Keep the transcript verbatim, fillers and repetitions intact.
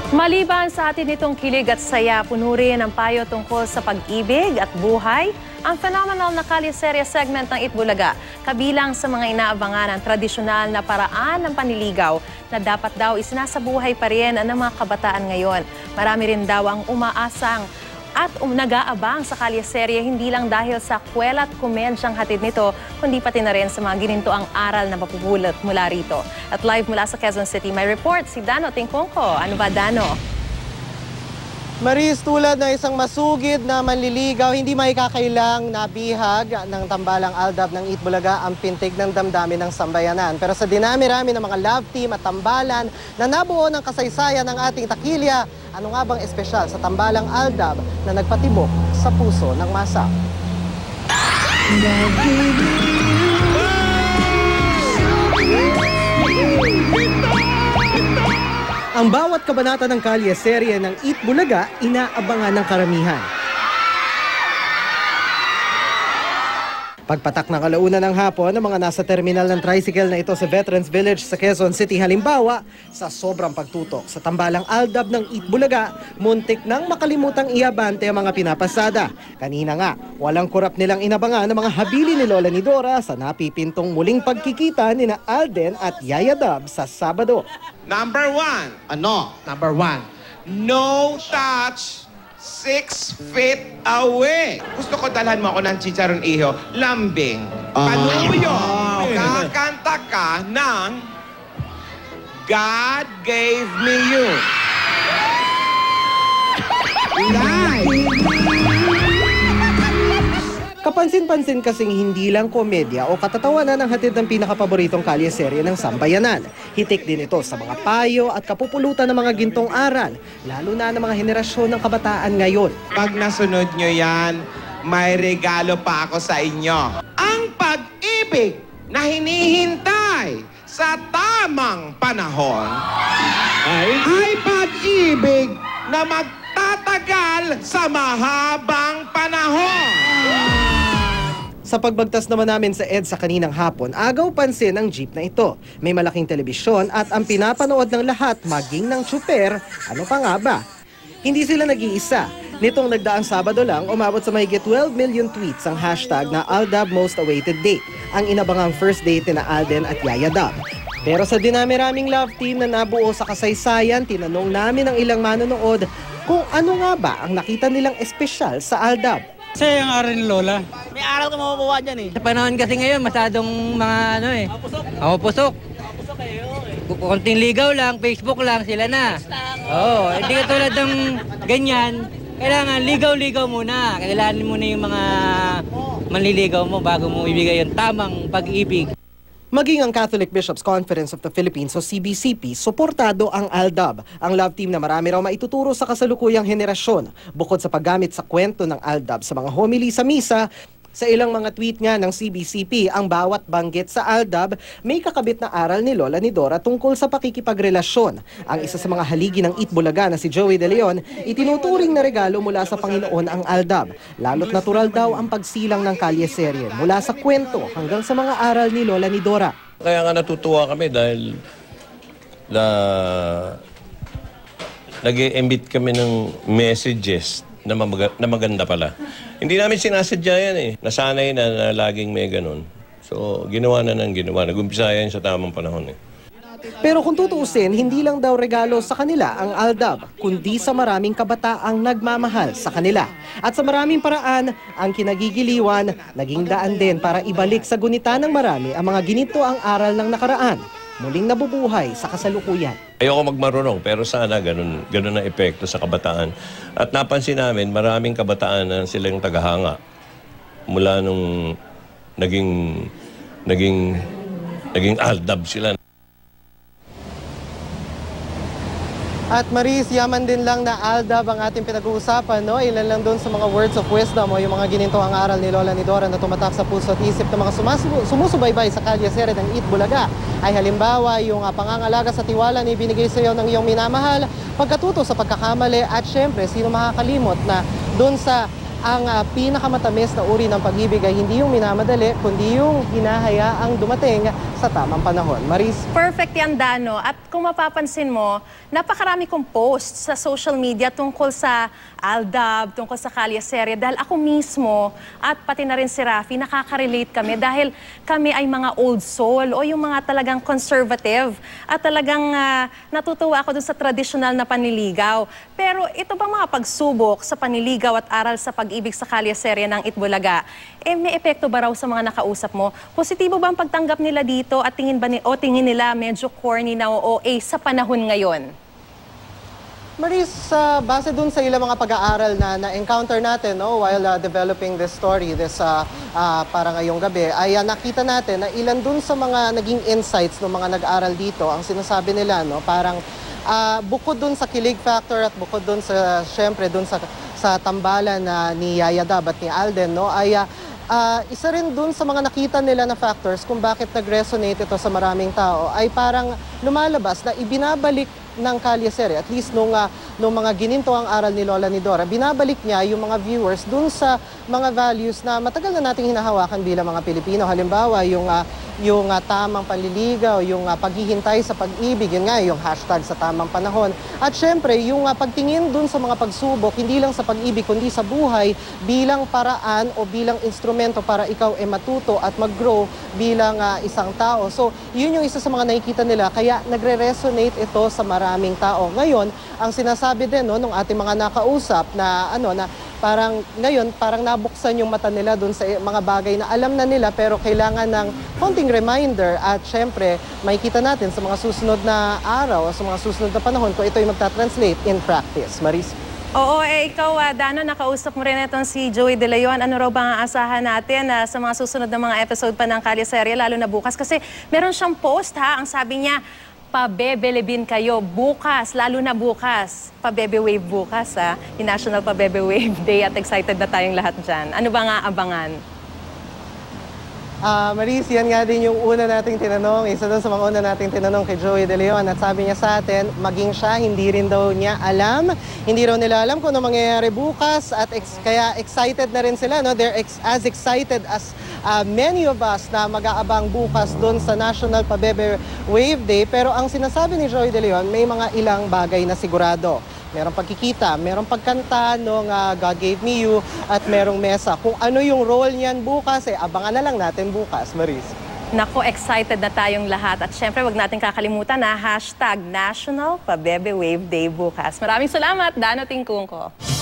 Maliban sa atin itong kilig at saya, puno rin ang payo tungkol sa pag-ibig at buhay, ang phenomenal na kalyeserye segment ng Itbulaga, kabilang sa mga inaabangan ang tradisyonal na paraan ng panliligaw na dapat daw isinasabuhay pa rin ng mga kabataan ngayon. Marami rin daw ang umaasang at um, nag-aabang sa kalyeserye hindi lang dahil sa kwela at komedyang hatid nito, kundi pati na rin sa mga ginintoang aral na mapupulot mula rito. At live mula sa Quezon City, may report si Dano Tingkongko. Ano ba, Dano? Maris, tulad ng isang masugid na manliligaw, hindi may kakailang nabihag ng tambalang Aldab ng Itbulaga ang pintig ng damdamin ng sambayanan. Pero sa dinami-rami ng mga love team at tambalan na nabuo ng kasaysayan ng ating takilya, ano nga bang espesyal sa tambalang Aldab na nagpatibok sa puso ng masa? Ang bawat kabanata ng kalyeserye ng Itbulaga, inaabangan ng karamihan. Pagpatak ng alauna ng hapon, ang mga nasa terminal ng tricycle na ito sa Veterans Village sa Quezon City halimbawa, sa sobrang pagtutok sa tambalang Aldab ng Itbulaga, muntik nang makalimutang iabante ang mga pinapasada. Kanina nga, walang kurap nilang inabangan ang mga habili ni Lola ni Dora sa napipintong muling pagkikita ni na Alden at Yaya Dab sa Sabado. Number one. Ano? Number one. No touch six feet away. Gusto ko dalhan mo ako ng chicharon iho. Lambing. Panuyo. Kakanta ka ng God Gave Me You. Live. Kapansin-pansin kasing hindi lang komedya o katatawanan ang hatid ng pinakapaboritong kalyeserye ng sambayanan. Hitik din ito sa mga payo at kapupulutan ng mga gintong aral, lalo na ng mga henerasyon ng kabataan ngayon. Pag nasunod nyo yan, may regalo pa ako sa inyo. Ang pag-ibig na hinihintay sa tamang panahon ay, ay pag-ibig na magtatagal sa mahabang panahon. Sa pagbagtas naman namin sa EDSA kaninang hapon, agaw pansin ang jeep na ito. May malaking telebisyon at ang pinapanood ng lahat, maging ng tsuper, ano pa nga ba? Hindi sila nag-iisa. Nitong nagdaang Sabado lang, umabot sa mahigit twelve million tweets ang hashtag na Aldab Most Awaited Date, ang inabangang first date na Alden at Yaya Dab. Pero sa dinami-raming love team na nabuo sa kasaysayan, tinanong namin ang ilang manonood kung ano nga ba ang nakita nilang espesyal sa Aldab. Kasi yung aral ni Lola. May aral ka makukuha dyan eh. Sa panahon kasi ngayon, masyadong mga ano eh. Mapusok. Mapusok. Mapusok kayo eh. Kunting ligaw lang, Facebook lang, sila na. Oo, hindi ka tulad ng ganyan. Kailangan ligaw-ligaw muna. Kailangan mo na yung mga manliligaw mo bago mo ibigay yung tamang pag-ibig. Maging ang Catholic Bishops Conference of the Philippines o C B C P, suportado ang Aldab, ang love team na marami raw maituturo sa kasalukuyang henerasyon. Bukod sa paggamit sa kwento ng Aldab sa mga homily sa misa, sa ilang mga tweet nga ng C B C P, ang bawat banggit sa Aldab may kakabit na aral ni Lola ni Dora tungkol sa pakikipagrelasyon. Ang isa sa mga haligi ng Itbulaga na si Joey De Leon, itinuturing na regalo mula sa Panginoon ang Aldab. Lalo't natural daw ang pagsilang ng kalyeserye mula sa kwento hanggang sa mga aral ni Lola ni Dora. Kaya nga natutuwa kami dahil na nag-embit kami ng messages na, mag na maganda pala. Hindi namin sinasadya yan eh. Nasanay na, na laging may ganun. So, ginawa na ng ginawa. Nag-umpisa yan sa tamang panahon eh. Pero kung tutuusin, hindi lang daw regalo sa kanila ang Aldab, kundi sa maraming kabataang nagmamahal sa kanila. At sa maraming paraan, ang kinagigiliwan, naging daan din para ibalik sa gunita ng marami ang mga ginito ang aral ng nakaraan. Muling nabubuhay sa kasalukuyan. Ayoko magmarunong, pero sana ganun, ganun ang epekto sa kabataan. At napansin namin, maraming kabataan na silang tagahanga mula nung naging, naging, naging Aldab sila. At Maris, yaman din lang na Aldab ang ating pinag-uusapan, no? Ilan lang doon sa mga words of wisdom o yung mga gininto ang aral ni Lola ni Dora na tumatak sa puso at isip ng mga sumusubaybay sa kalyeserye ng Itbulaga ay halimbawa yung uh, pangangalaga sa tiwala na ibinigay sa iyo ng iyong minamahal, pagkatuto sa pagkakamali at syempre sino makakalimot na doon sa ang uh, pinakamatamis na uri ng pag-ibig ay hindi yung minamadali, kundi yung hinahayaang dumating sa tamang panahon. Maris? Perfect yan, Dano. At kung mapapansin mo, napakarami kong posts sa social media tungkol sa Aldab, tungkol sa kalye-serye. Dahil ako mismo, at pati na rin si Rafi, nakaka-relate kami dahil kami ay mga old soul o yung mga talagang conservative. At talagang uh, natutuwa ako dun sa traditional na panliligaw. Pero ito bang mga pagsubok sa panliligaw at aral sa pag-ibig sa kalye-serye ng Itbulaga, eh may epekto ba raw sa mga nakausap mo? Positibo ba ang pagtanggap nila dito at tingin ba ni o tingin nila medyo corny na o eh sa panahon ngayon? Maris, uh, base dun sa ilang mga pag-aaral na na-encounter natin no, while uh, developing this story, this uh, uh, para ngayong gabi, ay uh, nakita natin na ilan dun sa mga naging insights ng mga nag-aaral dito, ang sinasabi nila, no, parang uh, bukod dun sa kilig factor at bukod dun sa, syempre, dun sa, sa tambalan na ni Yaya Dab at ni Alden, no, ay uh, uh, isa rin dun sa mga nakita nila na factors kung bakit nag-resonate ito sa maraming tao, ay parang lumalabas na ibinabalik ng kalye-serye, at least nung, uh, nung mga gininto ang aral ni Lola ni Dora, binabalik niya yung mga viewers dun sa mga values na matagal na nating hinahawakan bilang mga Pilipino. Halimbawa, yung, uh, yung uh, tamang panliligaw, yung uh, paghihintay sa pag-ibig, yun nga, yung hashtag sa tamang panahon. At syempre, yung uh, pagtingin dun sa mga pagsubok, hindi lang sa pag-ibig, kundi sa buhay, bilang paraan o bilang instrumento para ikaw ay matuto at mag-grow bilang uh, isang tao. So, yun yung isa sa mga nakikita nila, kaya nagre-resonate ito sa maraming tao. Ngayon, ang sinasabi din no, nung ating mga nakausap na ano na parang ngayon parang nabuksan yung mata nila doon sa mga bagay na alam na nila pero kailangan ng konting reminder, at syempre makikita natin sa mga susunod na araw, sa mga susunod na panahon kung ito ay magta-translate in practice. Maris? Oo, eh ikaw, uh, Dano, nakausap mo rin itong si Joey De Leon. Ano raw ba ang asahan natin uh, sa mga susunod na mga episode pa ng kalye-serye, lalo na bukas? Kasi meron siyang post, ha, ang sabi niya, pabebelebin kayo bukas, lalo na bukas. Pabebe Wave bukas, ha? Yung National Pabebe Wave Day, at excited na tayong lahat dyan. Ano ba nga abangan? Uh, Maris, yan nga din yung una nating tinanong, isa doon sa mga una nating tinanong kay Joey De Leon, at sabi niya sa atin, maging siya, hindi rin daw niya alam, hindi raw nila alam kung ano mangyayari bukas, at ex kaya excited na rin sila, no? They're ex as excited as uh, many of us na mag-aabang bukas doon sa National Pabebe Wave Day. Pero ang sinasabi ni Joey De Leon, may mga ilang bagay na sigurado. Merong pagkikita, merong pagkanta nung uh, God Gave Me You, at merong mesa. Kung ano yung role niyan bukas, eh, abangan na lang natin bukas, Maris. Nako, excited na tayong lahat. At syempre, wag natin kakalimutan na hashtag National Pabebe Wave Day bukas. Maraming salamat, Dano Tingkungko.